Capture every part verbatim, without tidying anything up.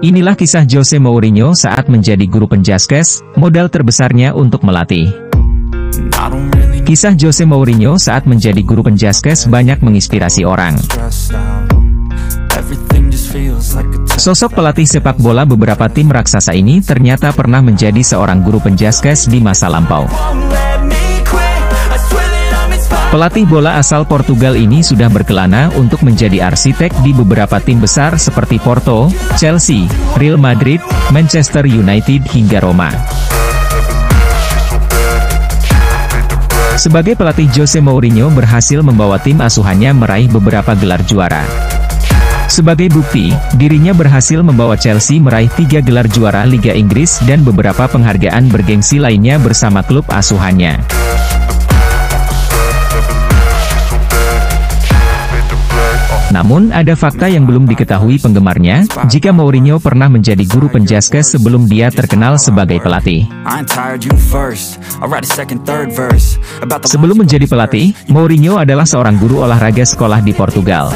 Inilah kisah Jose Mourinho saat menjadi guru penjaskes, modal terbesarnya untuk melatih. Kisah Jose Mourinho saat menjadi guru penjaskes banyak menginspirasi orang. Sosok pelatih sepak bola beberapa tim raksasa ini ternyata pernah menjadi seorang guru penjaskes di masa lampau. Pelatih bola asal Portugal ini sudah berkelana untuk menjadi arsitek di beberapa tim besar seperti Porto, Chelsea, Real Madrid, Manchester United hingga Roma. Sebagai pelatih, Jose Mourinho berhasil membawa tim asuhannya meraih beberapa gelar juara. Sebagai bukti, dirinya berhasil membawa Chelsea meraih tiga gelar juara Liga Inggris dan beberapa penghargaan bergengsi lainnya bersama klub asuhannya. Namun, ada fakta yang belum diketahui penggemarnya, jika Mourinho pernah menjadi guru penjaskes sebelum dia terkenal sebagai pelatih. Sebelum menjadi pelatih, Mourinho adalah seorang guru olahraga sekolah di Portugal.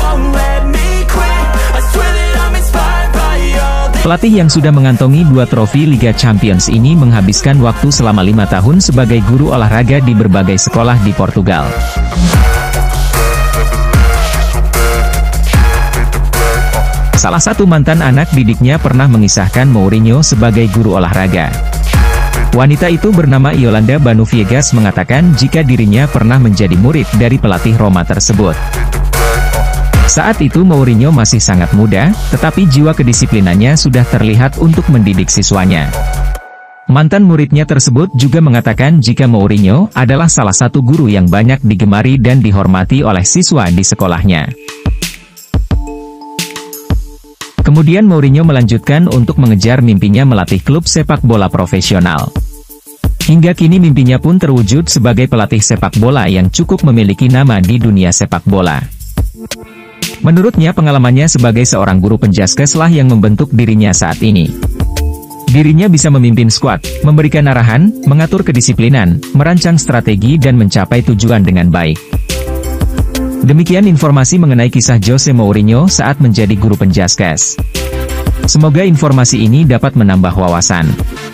Pelatih yang sudah mengantongi dua trofi Liga Champions ini menghabiskan waktu selama lima tahun sebagai guru olahraga di berbagai sekolah di Portugal. Salah satu mantan anak didiknya pernah mengisahkan Mourinho sebagai guru olahraga. Wanita itu bernama Yolanda Banu Viegas mengatakan jika dirinya pernah menjadi murid dari pelatih Roma tersebut. Saat itu Mourinho masih sangat muda, tetapi jiwa kedisiplinannya sudah terlihat untuk mendidik siswanya. Mantan muridnya tersebut juga mengatakan jika Mourinho adalah salah satu guru yang banyak digemari dan dihormati oleh siswa di sekolahnya. Kemudian Mourinho melanjutkan untuk mengejar mimpinya melatih klub sepak bola profesional. Hingga kini mimpinya pun terwujud sebagai pelatih sepak bola yang cukup memiliki nama di dunia sepak bola. Menurutnya pengalamannya sebagai seorang guru penjaskeslah yang membentuk dirinya saat ini. Dirinya bisa memimpin skuad, memberikan arahan, mengatur kedisiplinan, merancang strategi dan mencapai tujuan dengan baik. Demikian informasi mengenai kisah Jose Mourinho saat menjadi guru penjaskes. Semoga informasi ini dapat menambah wawasan.